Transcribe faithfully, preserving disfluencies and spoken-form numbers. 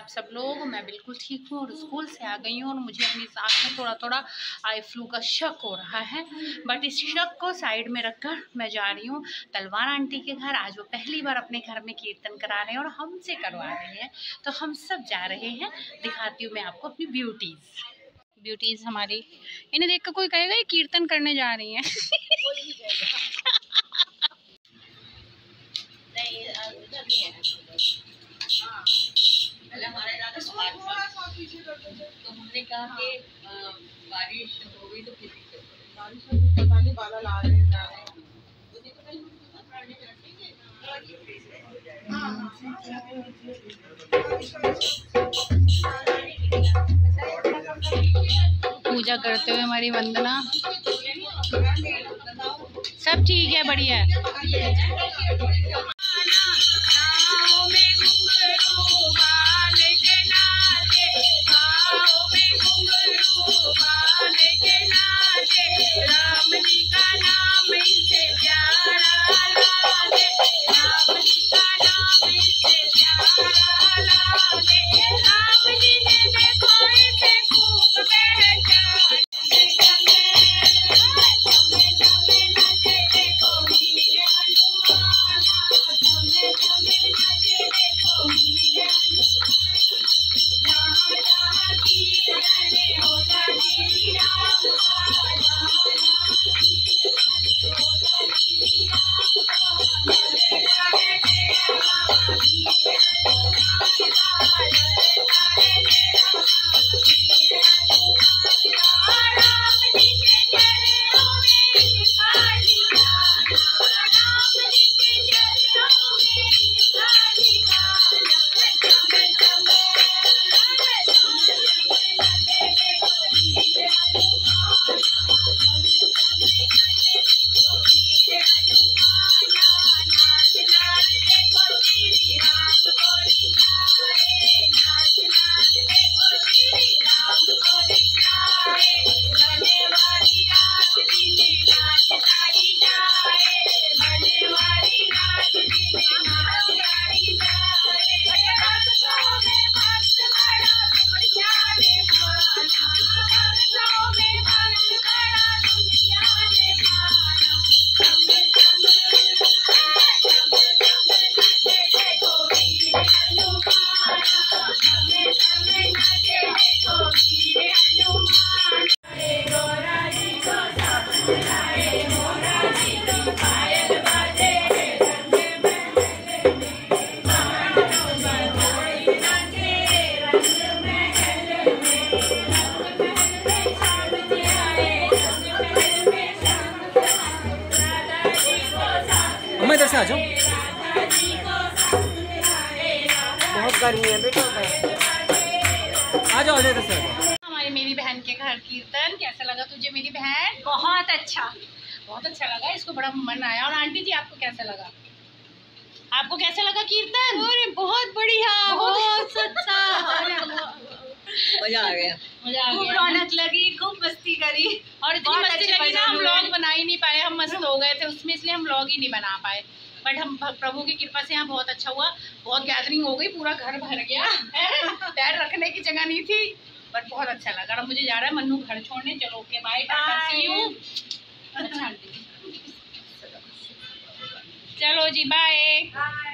सब लोग? मैं बिल्कुल ठीक हूँ और स्कूल से आ गई हूँ और मुझे अपनी सांस में थोड़ा थोड़ा आई फ्लू का शक हो रहा है, बट इस शक को साइड में रखकर मैं जा रही हूँ तलवार आंटी के घर। आज वो पहली बार अपने घर में कीर्तन करा रहे हैं और हमसे करवा रहे हैं, तो हम सब जा रहे हैं। दिखाती हूँ मैं आपको अपनी ब्यूटीज ब्यूटीज हमारी। इन्हें देख कर कोई कहेगा ये कीर्तन करने जा रही हैं। तो हमने कहा कि बारिश हो गई तो फिर बारिश पता नहीं बादल आ रहे हैं जा रहे हैं। पूजा करते हुए हमारी वंदना। सब ठीक है, बढ़िया है। इधर से आ जाओ, बहुत गर्मी है बेटा। आ जाओ इधर से। हमारी मेरी बहन के घर कीर्तन कैसा लगा तुझे मेरी बहन? बहुत अच्छा, बहुत अच्छा लगा, इसको बड़ा मन आया। और आंटी जी आपको कैसा लगा? आपको कैसा लगा कीर्तन? अरे बहुत बढ़िया, बहुत अच्छा, मजा आ गया, मजा आ खूब गया, रौनक लगी, खूब मस्ती करी और इतनी मस्ती लगी ना, हम लोग लोग बना ही नहीं पाए, हम मस्त हो गए थे उसमें, इसलिए हम लोग ही नहीं बना पाए। बट हम प्रभु की कृपा से यहाँ बहुत अच्छा हुआ, बहुत गैदरिंग हो गई, पूरा घर भर गया, पैर रखने की जगह नहीं थी, बट बहुत अच्छा लगा। अब मुझे जा रहा है मन्नू घर छोड़ने, चलो okay bye, tata see you. अच्छा चलो जी बाय।